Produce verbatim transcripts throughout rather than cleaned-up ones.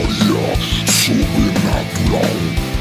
memória sobrenatural.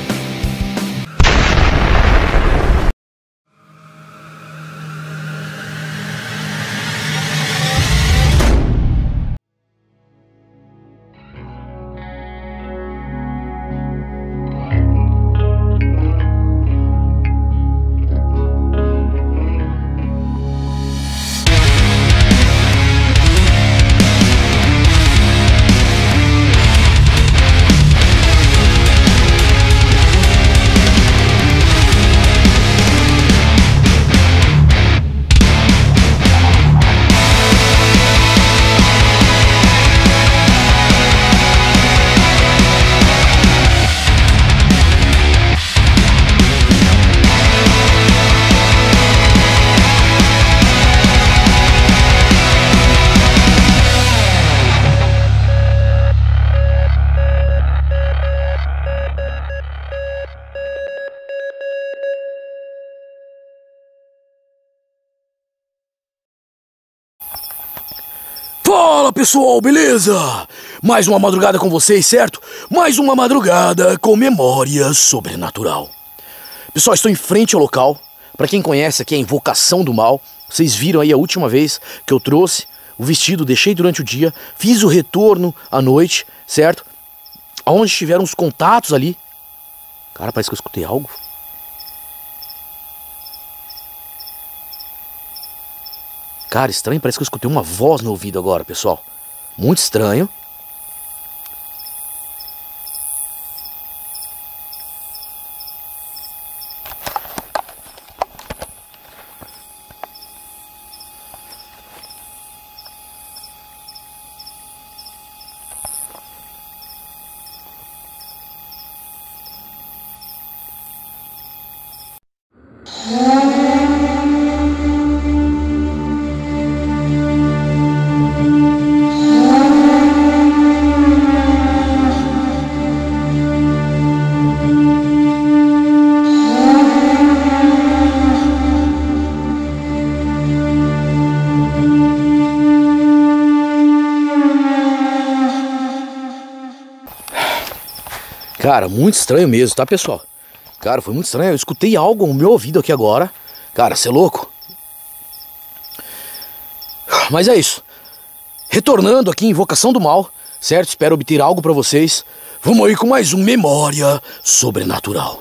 Fala pessoal, beleza? Mais uma madrugada com vocês, certo? Mais uma madrugada com memória sobrenatural. Pessoal, estou em frente ao local. Para quem conhece aqui é a Invocação do Mal. Vocês viram aí a última vez que eu trouxe o vestido, deixei durante o dia, fiz o retorno à noite, certo? Onde tiveram os contatos ali. Cara, parece que eu escutei algo. Cara, estranho, parece que eu escutei uma voz no ouvido agora, pessoal. Muito estranho. Cara, muito estranho mesmo, tá, pessoal? Cara, foi muito estranho. Eu escutei algo no meu ouvido aqui agora. Cara, você é louco? Mas é isso. Retornando aqui em Invocação do Mal, certo? Espero obter algo pra vocês. Vamos aí com mais um Memória Sobrenatural.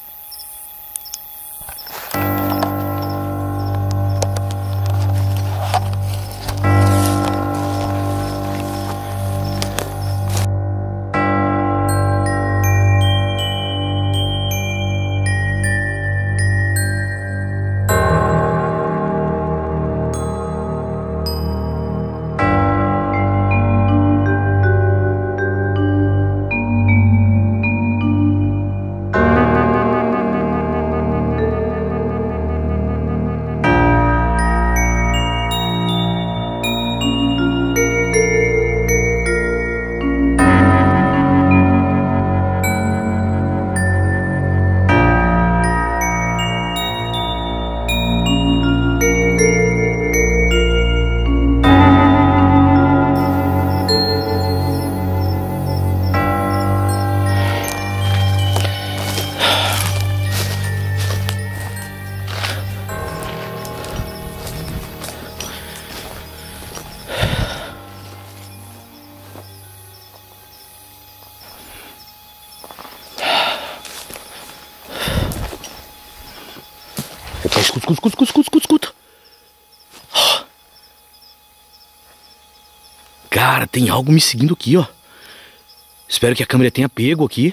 Opa, escuta, escuta, escuta, escuta, escuta, escuta. Cara, tem algo me seguindo aqui, ó. Espero que a câmera tenha pego aqui.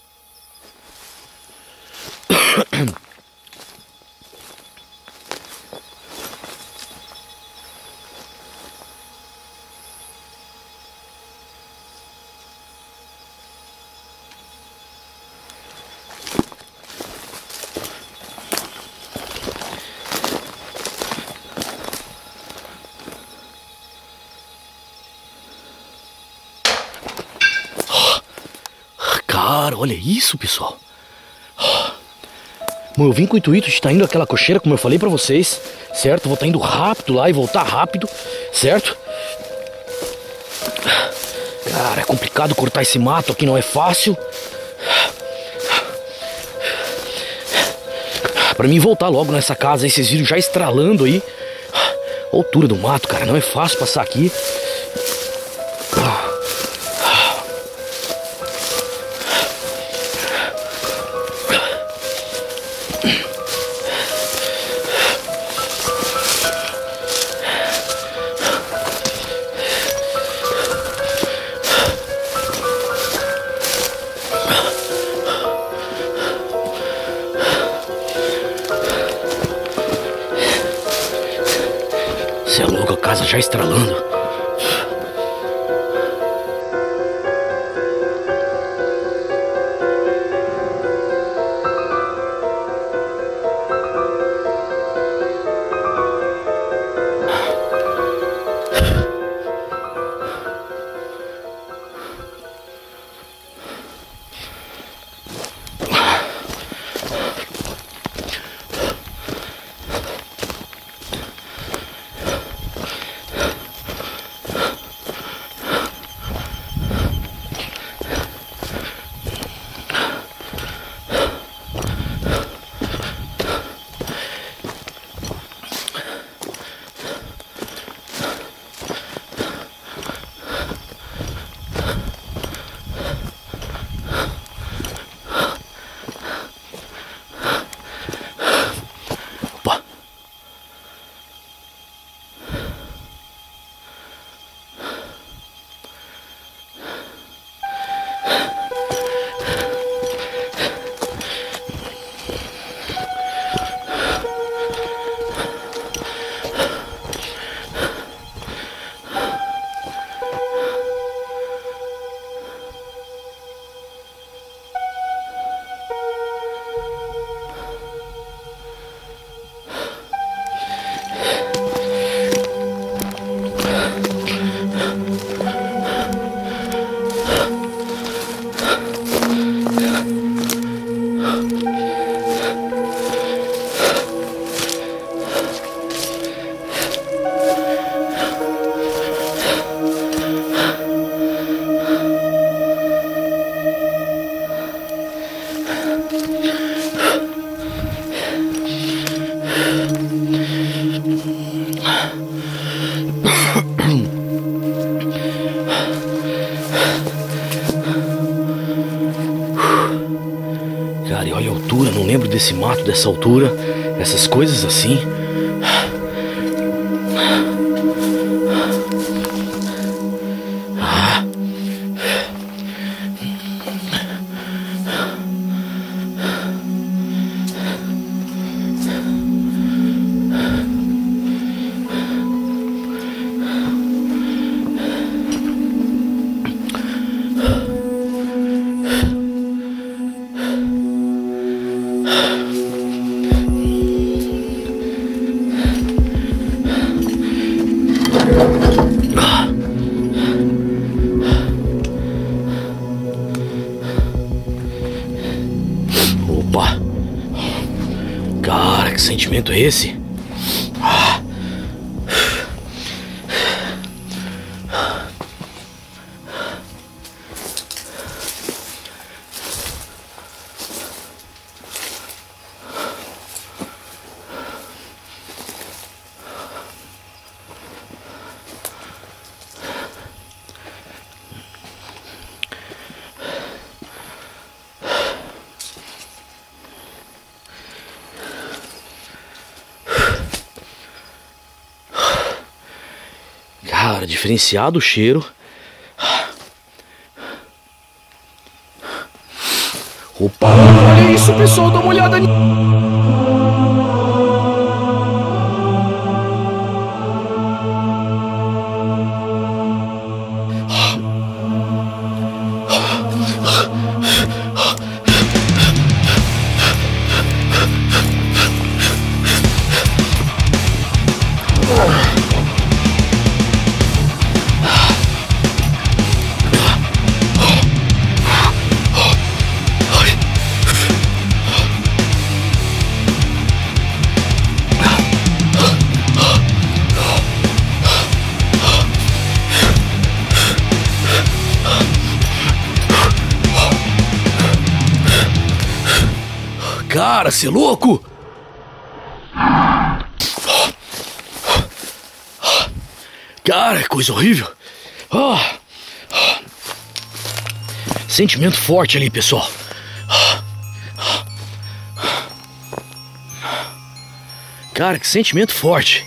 Cara, olha isso, pessoal. Bom, eu vim com o intuito de estar indo àquela cocheira, como eu falei pra vocês, certo? Vou estar indo rápido lá e voltar rápido, certo? Cara, é complicado cortar esse mato aqui, não é fácil. Pra mim voltar logo nessa casa aí, vocês viram já estralando aí. A altura do mato, cara, não é fácil passar aqui. Você é louco, a casa já estralando. Cara, e olha a altura, não lembro desse mato, dessa altura, essas coisas assim. Opa! Cara, que sentimento é esse? Ah. Cara, diferenciado o cheiro. Opa! Olha isso, pessoal, dá uma olhada nisso. Cara, cê é louco? Cara, coisa horrível. Ah. Sentimento forte ali, pessoal. Cara, que sentimento forte.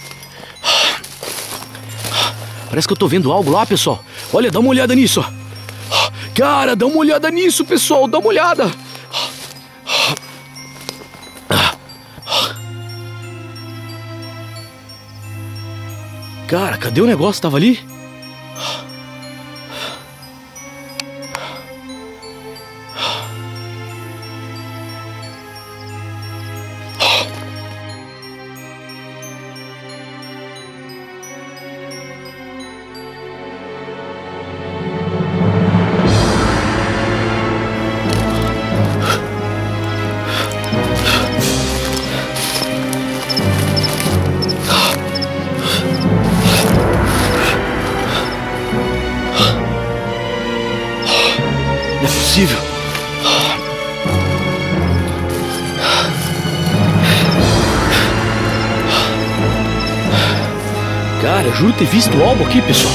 Parece que eu tô vendo algo lá, pessoal. Olha, dá uma olhada nisso, ó. Cara, dá uma olhada nisso, pessoal. Dá uma olhada. Cara, cadê o negócio que tava ali? Não é possível. Cara, eu juro ter visto algo aqui, pessoal.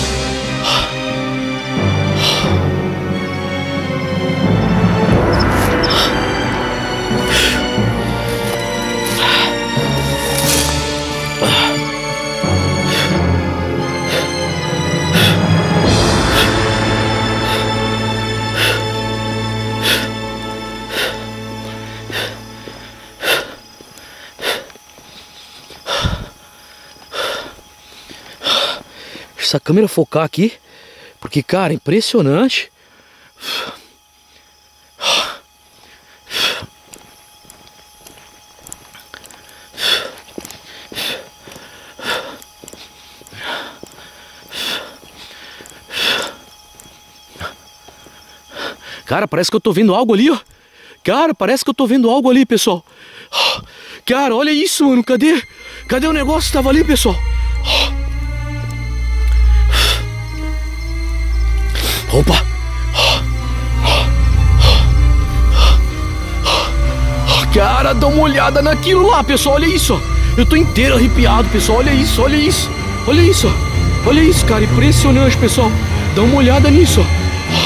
Essa câmera focar aqui, porque, cara, impressionante. Cara, parece que eu tô vendo algo ali, ó. Cara, parece que eu tô vendo algo ali, pessoal. Cara, olha isso, mano. Cadê? Cadê o negócio que tava ali, pessoal? Opa! Cara, dá uma olhada naquilo lá, pessoal. Olha isso, ó. Eu tô inteiro arrepiado, pessoal. Olha isso, olha isso. Olha isso, ó. Olha isso, cara. Impressionante, pessoal. Dá uma olhada nisso, ó.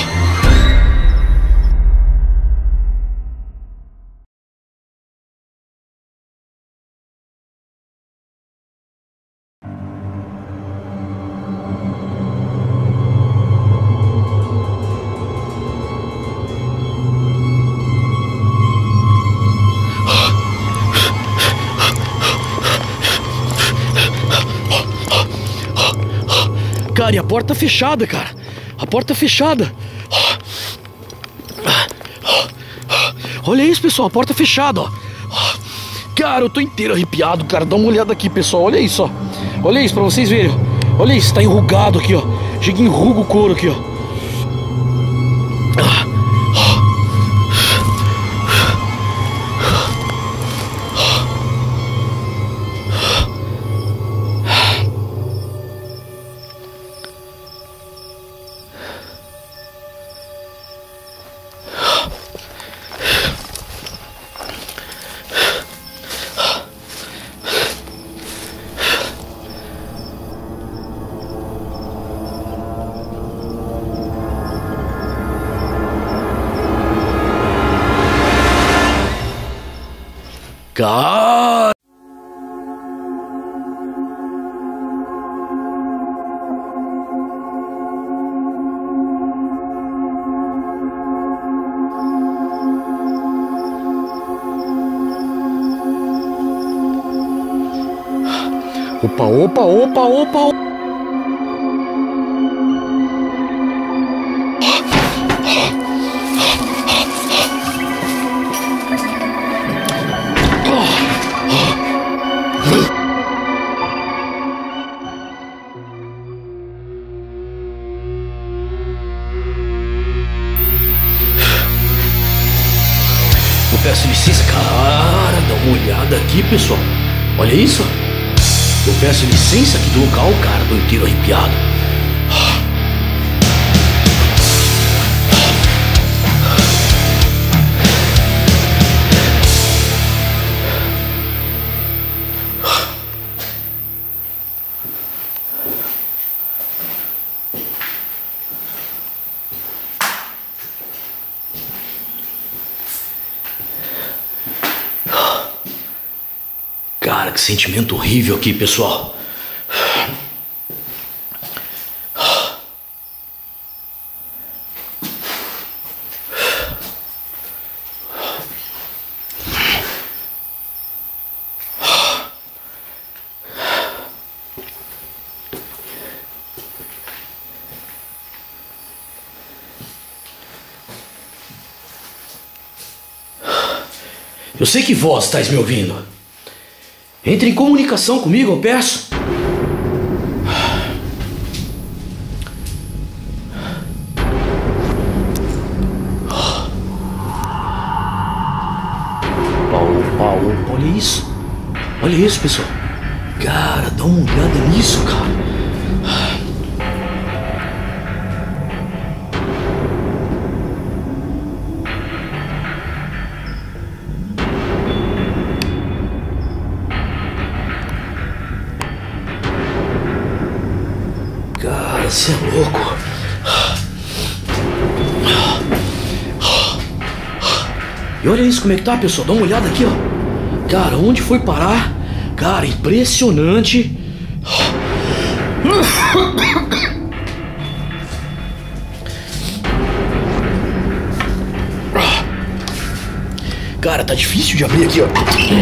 Cara, e a porta fechada, cara. A porta fechada. Olha isso, pessoal. A porta fechada, ó. Cara, eu tô inteiro arrepiado, cara. Dá uma olhada aqui, pessoal. Olha isso, ó. Olha isso pra vocês verem. Olha isso, tá enrugado aqui, ó. Chega e enruga o couro aqui, ó. Cara! Opa, opa, opa, opa, opa. Eu peço licença, cara, dá uma olhada aqui, pessoal. Olha isso. Eu peço licença aqui do local, cara, tô inteiro arrepiado. Cara, que sentimento horrível aqui, pessoal. Eu sei que vós estáis me ouvindo. Entre em comunicação comigo, eu peço. Opa, opa, olha isso. Olha isso, pessoal. Cara, dá uma olhada nisso, cara. Cara, você é louco. E olha isso, como é que tá, pessoal. Dá uma olhada aqui, ó. Cara, onde foi parar? Cara, impressionante. Cara, tá difícil de abrir aqui, ó.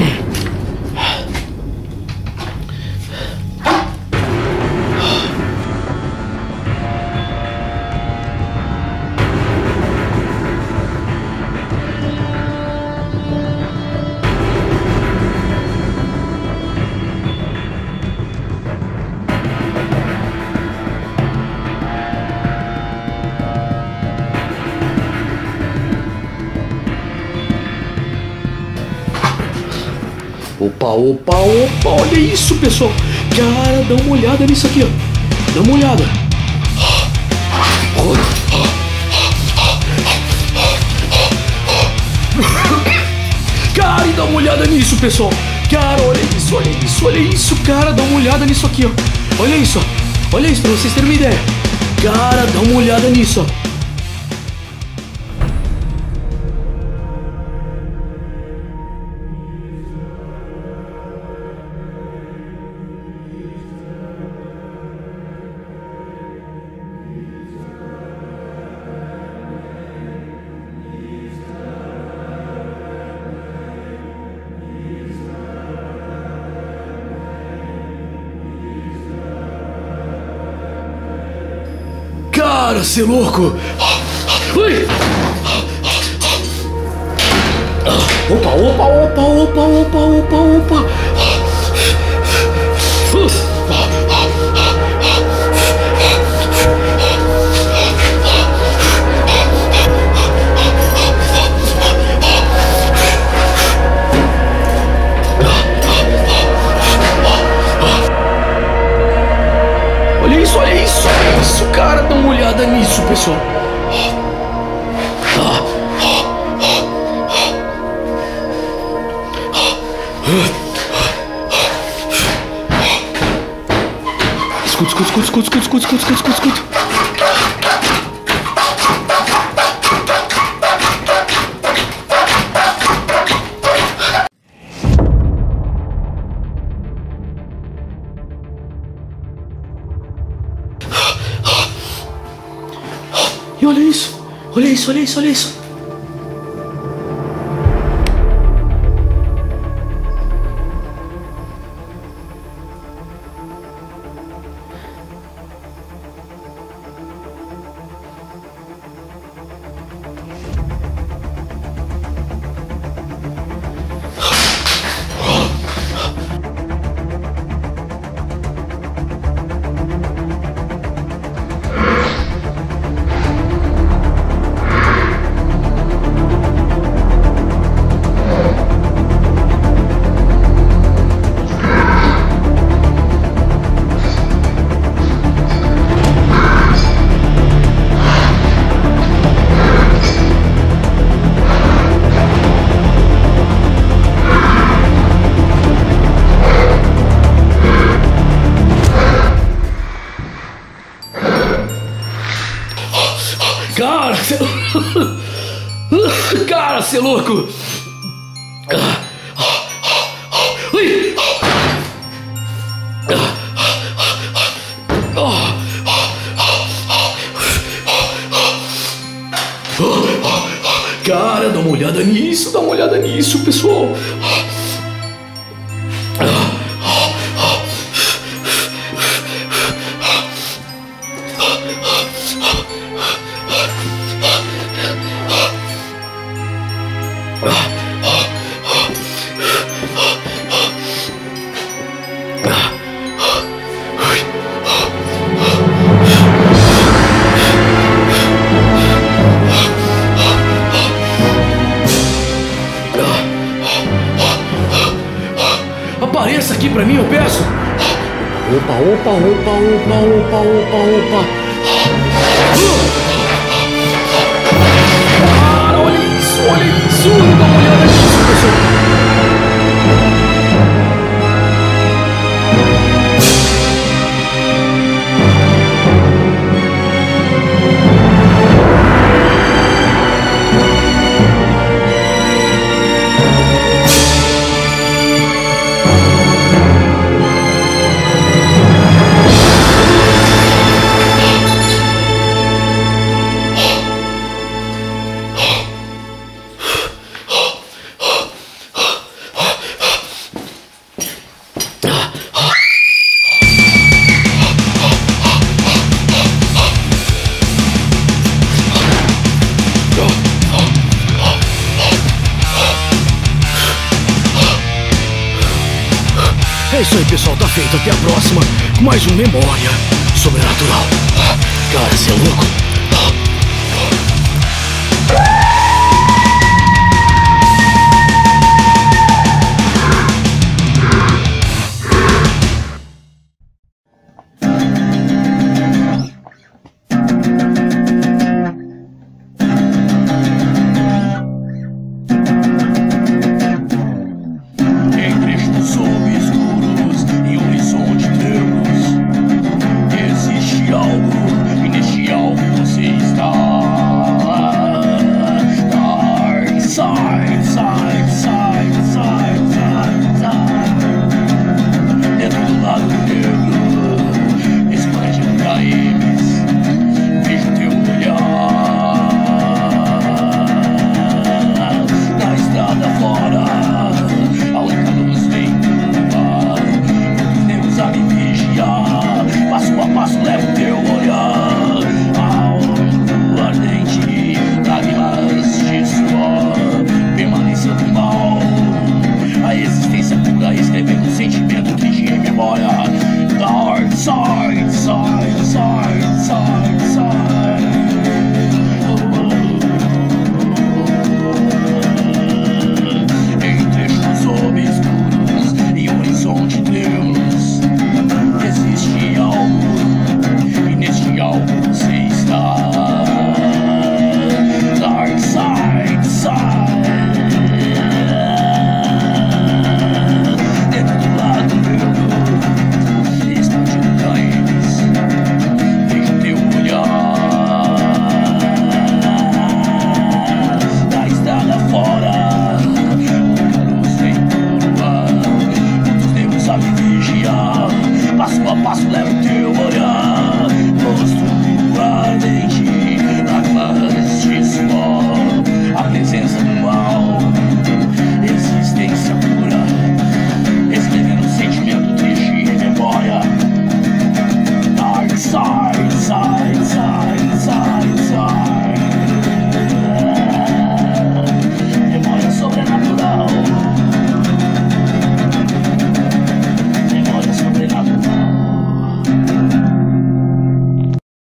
Opa, opa, opa, olha isso, pessoal. Cara, dá uma olhada nisso aqui, ó. Dá uma olhada. Cara, e dá uma olhada nisso, pessoal. Cara, olha isso, olha isso, olha isso. Cara, dá uma olhada nisso aqui, ó. Olha isso, ó. Olha isso, pra vocês terem uma ideia. Cara, dá uma olhada nisso, ó. Cara, cê é louco! Ui! Opa, opa, opa, opa, opa, opa, opa! Olha isso, olha isso, olha isso, cara, dá uma olhada nisso, pessoal. Escuta, escuta, escuta, escuta, escuta, escuta, escuta, escuta, escuta. E olha isso, olha isso, olha isso, olha isso. Cara, cê... Cara, cê é louco! Ui! Cara, dá uma olhada nisso, dá uma olhada nisso, pessoal. Apareça aqui pra mim, eu peço. Opa, opa, opa, opa, opa, opa, opa. Cara, olha isso, olha isso. Dá uma olhada nisso, pessoal. É isso aí, pessoal, tá feito. Até a próxima com mais um Memória Sobrenatural. Cara, você é louco?